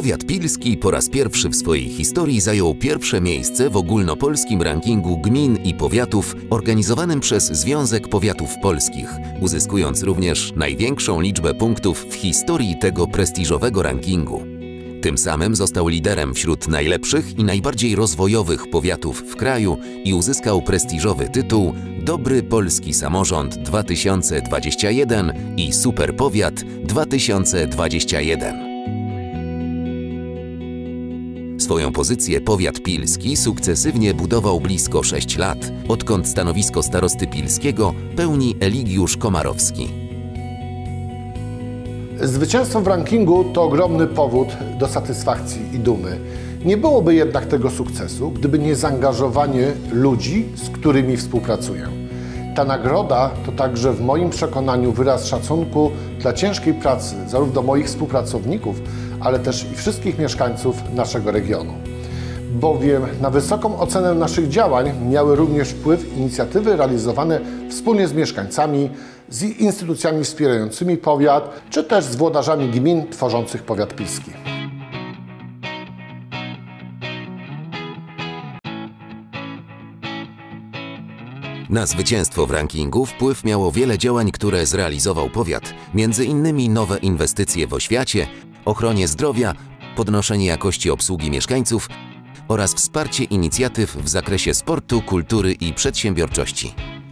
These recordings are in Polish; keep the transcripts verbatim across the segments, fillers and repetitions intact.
Powiat pilski po raz pierwszy w swojej historii zajął pierwsze miejsce w ogólnopolskim rankingu gmin i powiatów organizowanym przez Związek Powiatów Polskich, uzyskując również największą liczbę punktów w historii tego prestiżowego rankingu. Tym samym został liderem wśród najlepszych i najbardziej rozwojowych powiatów w kraju i uzyskał prestiżowy tytuł Dobry Polski Samorząd dwa tysiące dwudziesty pierwszy i Superpowiat dwa tysiące dwudziesty pierwszy. Swoją pozycję powiat pilski sukcesywnie budował blisko sześć lat, odkąd stanowisko starosty pilskiego pełni Eligiusz Komarowski. Zwycięstwo w rankingu to ogromny powód do satysfakcji i dumy. Nie byłoby jednak tego sukcesu, gdyby nie zaangażowanie ludzi, z którymi współpracuję. Ta nagroda to także w moim przekonaniu wyraz szacunku dla ciężkiej pracy zarówno moich współpracowników, ale też i wszystkich mieszkańców naszego regionu. Bowiem na wysoką ocenę naszych działań miały również wpływ inicjatywy realizowane wspólnie z mieszkańcami, z instytucjami wspierającymi powiat, czy też z włodarzami gmin tworzących powiat pilski. Na zwycięstwo w rankingu wpływ miało wiele działań, które zrealizował powiat, między innymi nowe inwestycje w oświacie, ochronie zdrowia, podnoszenie jakości obsługi mieszkańców oraz wsparcie inicjatyw w zakresie sportu, kultury i przedsiębiorczości.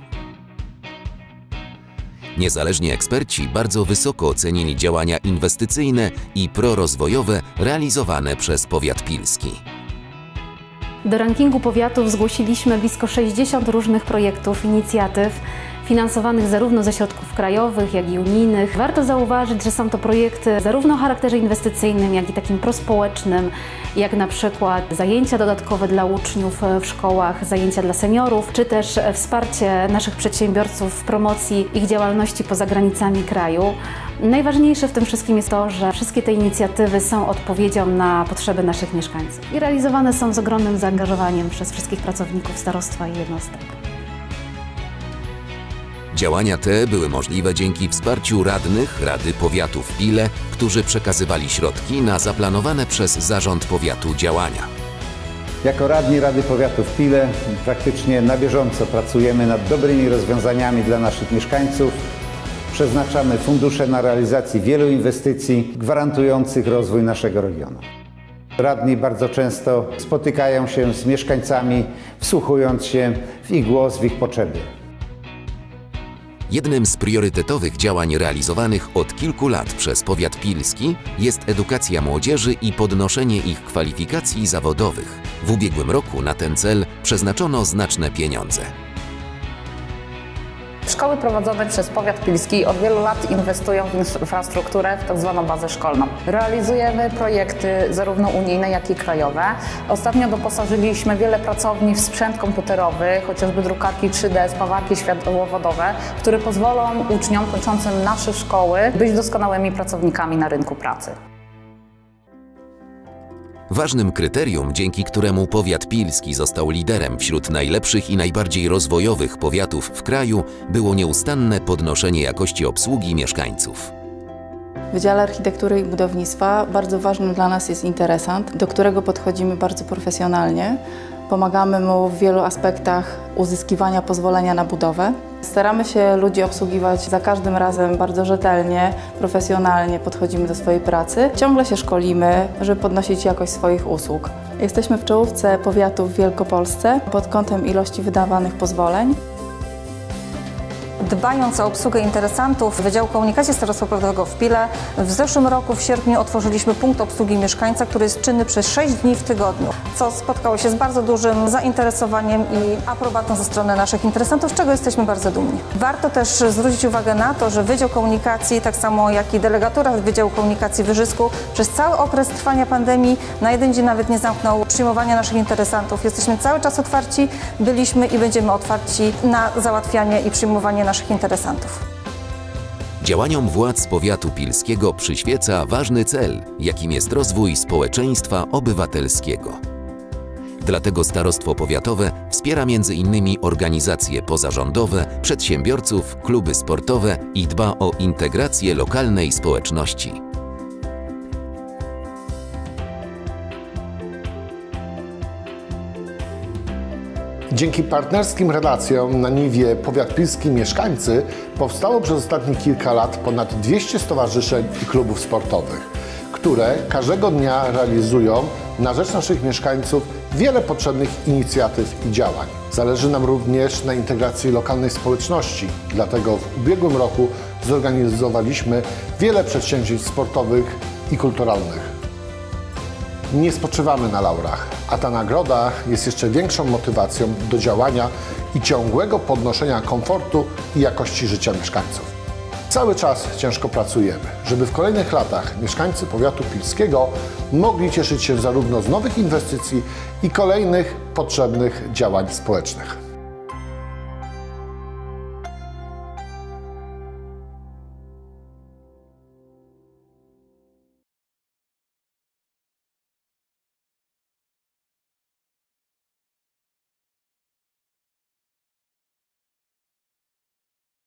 Niezależni eksperci bardzo wysoko ocenili działania inwestycyjne i prorozwojowe realizowane przez powiat pilski. Do rankingu powiatów zgłosiliśmy blisko sześćdziesiąt różnych projektów, inicjatyw finansowanych zarówno ze środków krajowych, jak i unijnych. Warto zauważyć, że są to projekty zarówno o charakterze inwestycyjnym, jak i takim prospołecznym, jak na przykład zajęcia dodatkowe dla uczniów w szkołach, zajęcia dla seniorów, czy też wsparcie naszych przedsiębiorców w promocji ich działalności poza granicami kraju. Najważniejsze w tym wszystkim jest to, że wszystkie te inicjatywy są odpowiedzią na potrzeby naszych mieszkańców i realizowane są z ogromnym zaangażowaniem przez wszystkich pracowników starostwa i jednostek. Działania te były możliwe dzięki wsparciu radnych Rady Powiatu w Pile, którzy przekazywali środki na zaplanowane przez Zarząd Powiatu działania. Jako radni Rady Powiatu w Pile praktycznie na bieżąco pracujemy nad dobrymi rozwiązaniami dla naszych mieszkańców. Przeznaczamy fundusze na realizację wielu inwestycji gwarantujących rozwój naszego regionu. Radni bardzo często spotykają się z mieszkańcami, wsłuchując się w ich głos, w ich potrzeby. Jednym z priorytetowych działań realizowanych od kilku lat przez powiat pilski jest edukacja młodzieży i podnoszenie ich kwalifikacji zawodowych. W ubiegłym roku na ten cel przeznaczono znaczne pieniądze. Szkoły prowadzone przez powiat pilski od wielu lat inwestują w infrastrukturę, w tzw. bazę szkolną. Realizujemy projekty zarówno unijne, jak i krajowe. Ostatnio doposażyliśmy wiele pracowni w sprzęt komputerowy, chociażby drukarki trzy D, spawarki światłowodowe, które pozwolą uczniom kończącym nasze szkoły być doskonałymi pracownikami na rynku pracy. Ważnym kryterium, dzięki któremu powiat pilski został liderem wśród najlepszych i najbardziej rozwojowych powiatów w kraju, było nieustanne podnoszenie jakości obsługi mieszkańców. W Wydziale Architektury i Budownictwa bardzo ważny dla nas jest interesant, do którego podchodzimy bardzo profesjonalnie. Pomagamy mu w wielu aspektach uzyskiwania pozwolenia na budowę. Staramy się ludzi obsługiwać za każdym razem bardzo rzetelnie, profesjonalnie podchodzimy do swojej pracy. Ciągle się szkolimy, żeby podnosić jakość swoich usług. Jesteśmy w czołówce powiatów w Wielkopolsce pod kątem ilości wydawanych pozwoleń. Dbając o obsługę interesantów Wydziału Komunikacji Starostwa Powiatowego w Pile, w zeszłym roku w sierpniu otworzyliśmy punkt obsługi mieszkańca, który jest czynny przez sześć dni w tygodniu, co spotkało się z bardzo dużym zainteresowaniem i aprobatą ze strony naszych interesantów, z czego jesteśmy bardzo dumni. Warto też zwrócić uwagę na to, że Wydział Komunikacji, tak samo jak i delegatura Wydziału Komunikacji w Wyżysku, przez cały okres trwania pandemii na jeden dzień nawet nie zamknął przyjmowania naszych interesantów. Jesteśmy cały czas otwarci, byliśmy i będziemy otwarci na załatwianie i przyjmowanie naszych interesantów. Działaniom władz powiatu pilskiego przyświeca ważny cel, jakim jest rozwój społeczeństwa obywatelskiego. Dlatego Starostwo Powiatowe wspiera między innymi organizacje pozarządowe, przedsiębiorców, kluby sportowe i dba o integrację lokalnej społeczności. Dzięki partnerskim relacjom na niwie Powiat Pilski Mieszkańcy powstało przez ostatnie kilka lat ponad dwieście stowarzyszeń i klubów sportowych, które każdego dnia realizują na rzecz naszych mieszkańców wiele potrzebnych inicjatyw i działań. Zależy nam również na integracji lokalnej społeczności, dlatego w ubiegłym roku zorganizowaliśmy wiele przedsięwzięć sportowych i kulturalnych. Nie spoczywamy na laurach, a ta nagroda jest jeszcze większą motywacją do działania i ciągłego podnoszenia komfortu i jakości życia mieszkańców. Cały czas ciężko pracujemy, żeby w kolejnych latach mieszkańcy powiatu pilskiego mogli cieszyć się zarówno z nowych inwestycji i kolejnych potrzebnych działań społecznych.